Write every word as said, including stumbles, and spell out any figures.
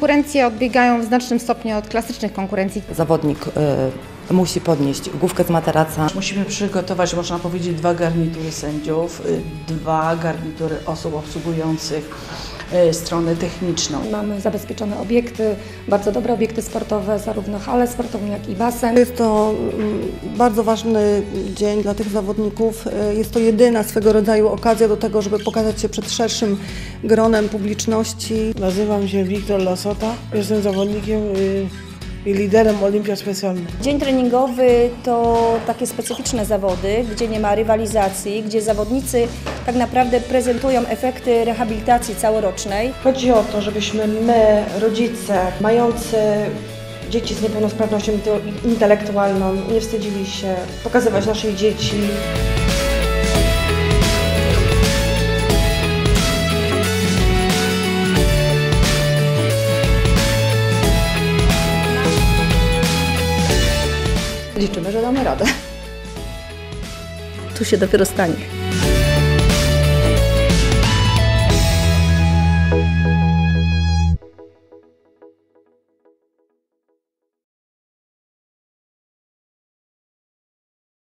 konkurencje odbiegają w znacznym stopniu od klasycznych konkurencji. Zawodnik y, musi podnieść główkę z materaca. Musimy przygotować, można powiedzieć, dwa garnitury sędziów, y, dwa garnitury osób obsługujących y, stronę techniczną. Mamy zabezpieczone obiekty, bardzo dobre obiekty sportowe, zarówno halę sportową, jak i basen. Jest to bardzo ważny dzień dla tych zawodników. Jest to jedyna swego rodzaju okazja do tego, żeby pokazać się przed szerszym gronem publiczności. Nazywam się Wiktor Lasota, jestem zawodnikiem i liderem Olimpia Specjalnej. Dzień treningowy to takie specyficzne zawody, gdzie nie ma rywalizacji, gdzie zawodnicy tak naprawdę prezentują efekty rehabilitacji całorocznej. Chodzi o to, żebyśmy my, rodzice mający dzieci z niepełnosprawnością intelektualną, nie wstydzili się pokazywać naszych dzieci. Liczymy, że damy radę. Tu się dopiero stanie.